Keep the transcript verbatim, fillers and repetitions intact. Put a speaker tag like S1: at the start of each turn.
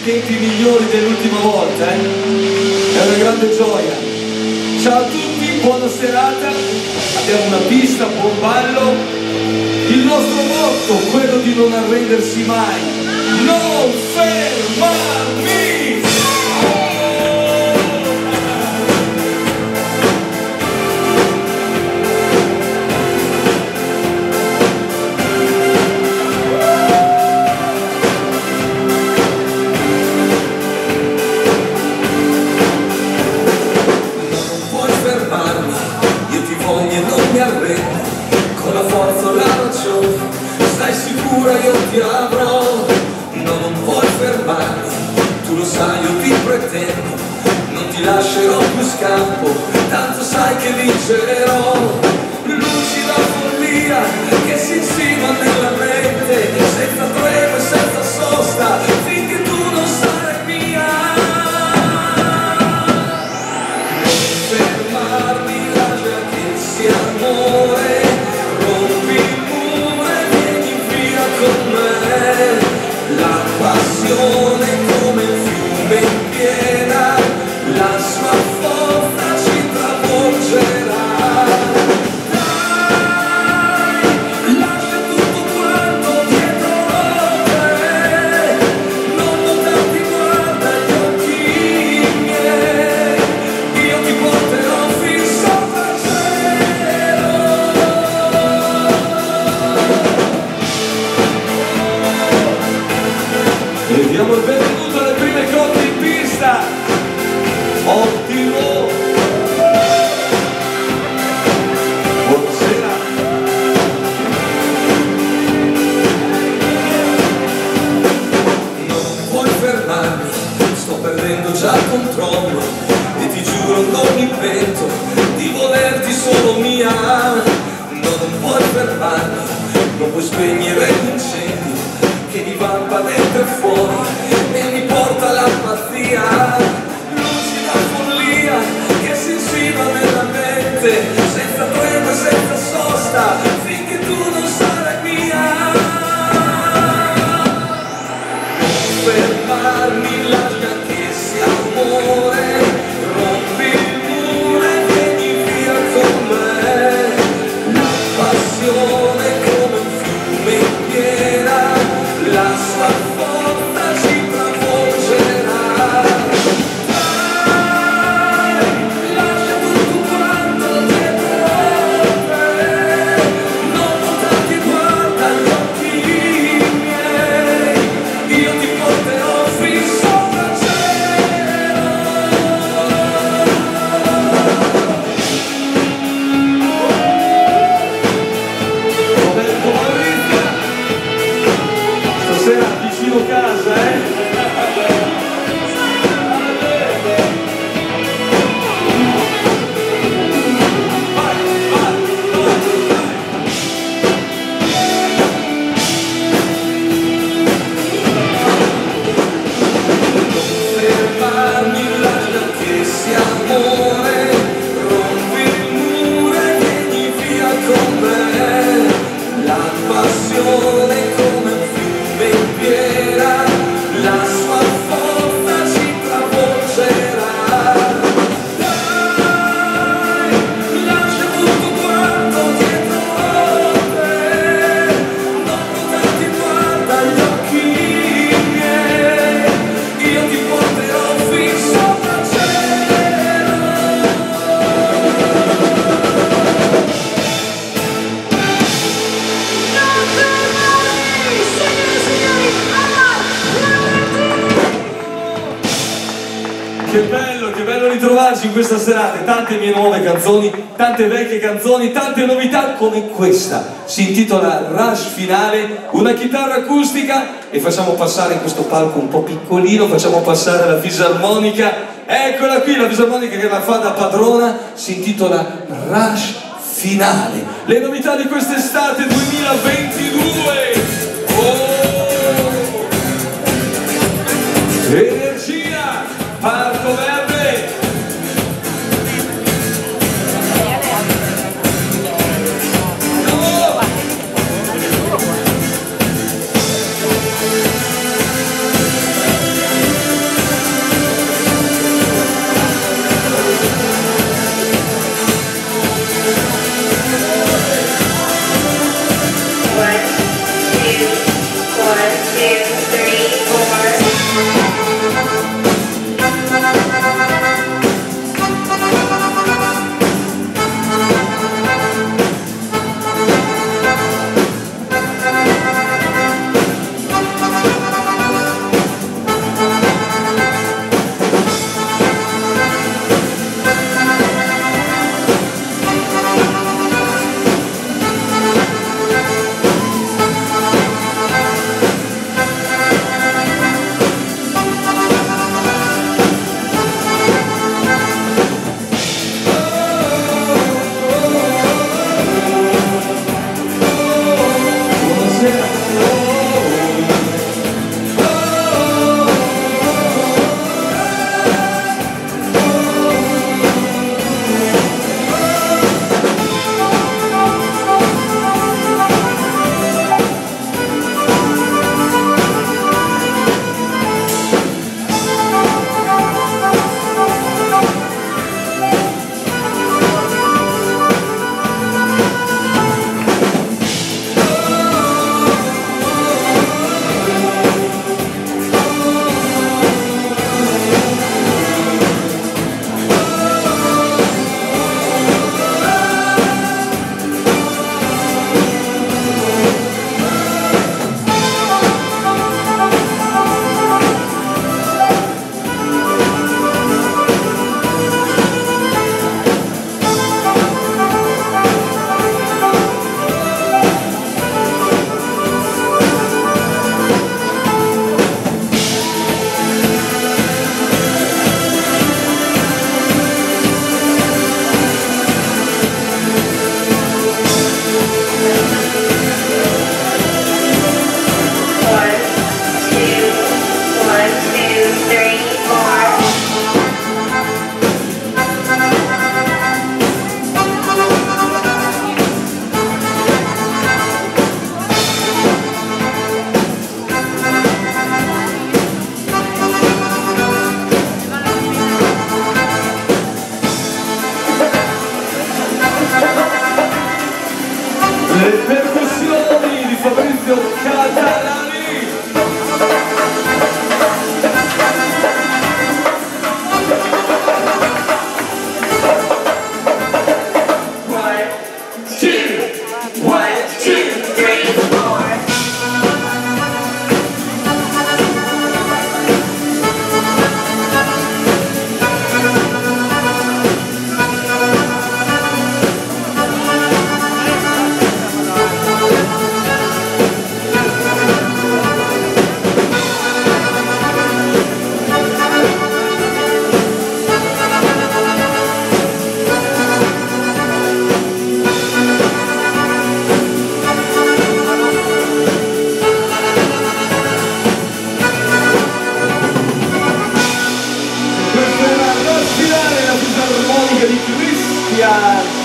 S1: tempi migliori dell'ultima volta, eh? È una grande gioia. Ciao a tutti, buona serata, abbiamo una pista, buon ballo. Il nostro motto, quello di non arrendersi mai, non fermarmi!
S2: Con la forza o la ragione, stai sicura io ti avrò. No, non puoi fermarmi, tu lo sai io ti pretendo. Non ti lascerò più scampo, tanto sai che vincerò. Lucida follia che si insinua nella mente, senza tregua e senza sosta, finché tu non sarai mia. Non fermarmi, lascia che sia amore. Come il fiume in piena, la sua forza ci travolgerà. Dai, lascia tutto quanto dietro te, non buttarti, guarda gli occhi miei, io ti porterò fin sopra il cielo.
S1: E diamo il benvenuto alle prime coppie in pista. Ottimo. Buonasera.
S2: Non puoi fermarmi, sto perdendo già il controllo e ti giuro non mi pento di volerti solo mia. No, non puoi fermarmi, non puoi spegnere l'incendio che divampa dentro e fuori e mi porta alla pazzia. Lucida follia che si insinua nella mente, senza tregua e senza sosta, finché tu non sarai mia. Non fermarmi, lascia che sia amore, rompi il muro e vieni via con me. La passione come un fiume in piena, la sua forza ci travolgerà. Dai, lascia tutto quanto dietro te, non buttarti, guarda gli occhi miei, io ti porterò fin sopra il cielo.
S1: Roberto Maurizio. Stasera vicino casa, eh? Vai, vai, vai, vai.
S2: Fermarmi, lascia che sia amore, rompi il muro e vieni via con me. La passione come un fiume in piena, la sua forza ci travolgerà. Dai, lascia tutto quanto dietro te, non buttarti, guarda gli occhi miei, io ti porterò fin sopra il cielo.
S1: Che bello, che bello ritrovarci in questa serata. Tante mie nuove canzoni, tante vecchie canzoni, tante novità come questa. Si intitola Rush Finale, una chitarra acustica e facciamo passare in questo palco un po' piccolino, facciamo passare la fisarmonica. Eccola qui la fisarmonica che la fa da padrona, si intitola Rush Finale. Le novità di quest'estate duemilaventidue. Oh! Energia, Parco Verde. Grazie.